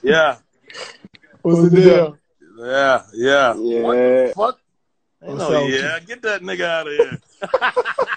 Yeah. What's the deal? Yeah. Yeah. What the fuck? What's No, up? yeah. Get that nigga out of here.